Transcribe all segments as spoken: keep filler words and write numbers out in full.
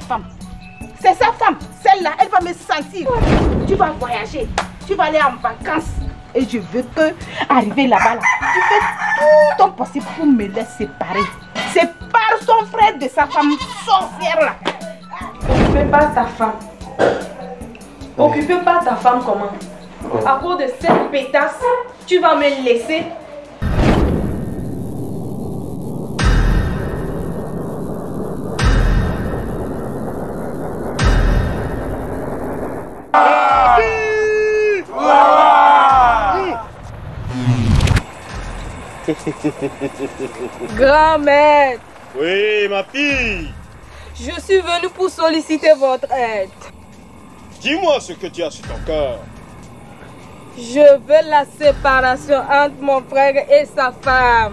femme. C'est sa femme. Celle-là, elle va me sentir. Tu vas voyager. Tu vas aller en vacances. Et je veux que, arriver là-bas, là, tu fais tout ton possible pour me les séparer. Sépare son frère de sa femme sorcière là. Occupez pas ta femme. Occupez pas ta femme comment? À cause de cette pétasse, tu vas me laisser. Grand-mère. Oui, ma fille. Je suis venue pour solliciter votre aide. Dis-moi ce que tu as sur ton cœur. Je veux la séparation entre mon frère et sa femme.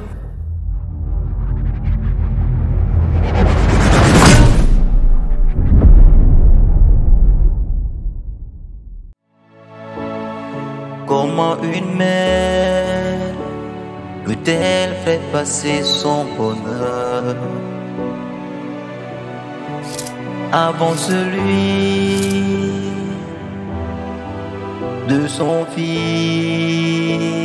Comment une mère peut-elle faire passer son bonheur avant celui de son fils?